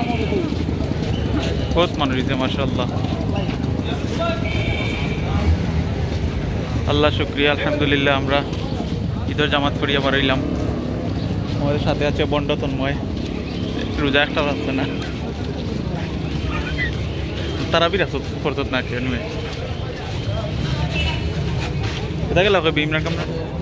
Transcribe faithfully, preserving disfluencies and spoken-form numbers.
বহুত মানুষ হয়েছে মাশাআল্লাহ। আল্লাহ শুক্রিয়া, আলহামদুলিল্লাহ আমরা ঈদের জামাত করিয়া বাড়াইলাম। আমাদের সাথে আছে বন্ড তন্ময়, রোজা একটা আছে না, তারা বিরা করত না কেন এটা গেল ইমরান কামরা।